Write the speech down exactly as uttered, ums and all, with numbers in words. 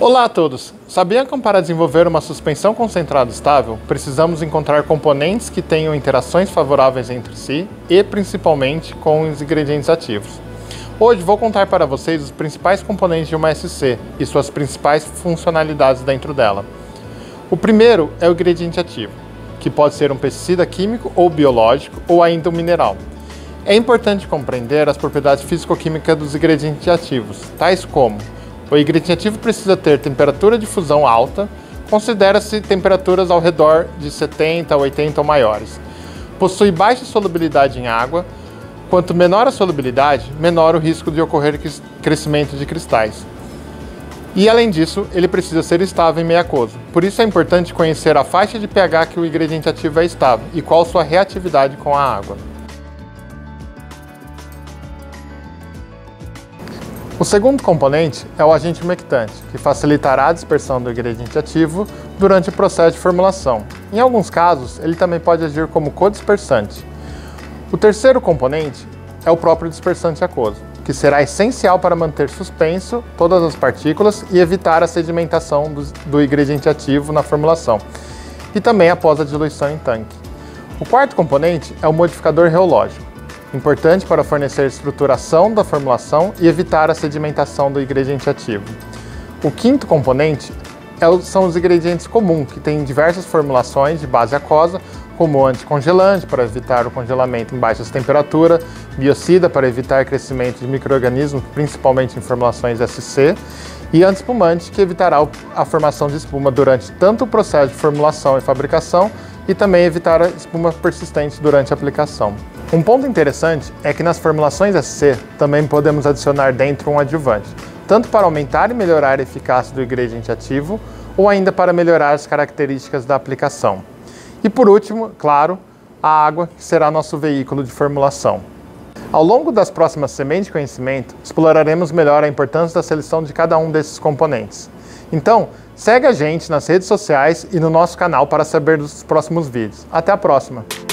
Olá a todos! Sabiam que para desenvolver uma suspensão concentrada estável, precisamos encontrar componentes que tenham interações favoráveis entre si e principalmente com os ingredientes ativos. Hoje vou contar para vocês os principais componentes de uma S C e suas principais funcionalidades dentro dela. O primeiro é o ingrediente ativo, que pode ser um pesticida químico ou biológico ou ainda um mineral. É importante compreender as propriedades físico-químicas dos ingredientes ativos, tais como: o ingrediente ativo precisa ter temperatura de fusão alta, considera-se temperaturas ao redor de setenta, oitenta ou maiores. Possui baixa solubilidade em água. Quanto menor a solubilidade, menor o risco de ocorrer crescimento de cristais. E além disso, ele precisa ser estável em meio aquoso. Por isso é importante conhecer a faixa de pH que o ingrediente ativo é estável e qual sua reatividade com a água. O segundo componente é o agente umectante, que facilitará a dispersão do ingrediente ativo durante o processo de formulação. Em alguns casos, ele também pode agir como codispersante. O terceiro componente é o próprio dispersante aquoso, que será essencial para manter suspenso todas as partículas e evitar a sedimentação do, do ingrediente ativo na formulação, e também após a diluição em tanque. O quarto componente é o modificador reológico, importante para fornecer estruturação da formulação e evitar a sedimentação do ingrediente ativo. O quinto componente é o, são os ingredientes comuns, que têm diversas formulações de base aquosa, como anticongelante, para evitar o congelamento em baixas temperaturas, biocida, para evitar crescimento de micro-organismos, principalmente em formulações S C, e antiespumante, que evitará a formação de espuma durante tanto o processo de formulação e fabricação, e também evitar a espuma persistente durante a aplicação. Um ponto interessante é que nas formulações S C também podemos adicionar dentro um adjuvante, tanto para aumentar e melhorar a eficácia do ingrediente ativo, ou ainda para melhorar as características da aplicação. E por último, claro, a água, que será nosso veículo de formulação. Ao longo das próximas sementes de conhecimento, exploraremos melhor a importância da seleção de cada um desses componentes. Então, segue a gente nas redes sociais e no nosso canal para saber dos próximos vídeos. Até a próxima!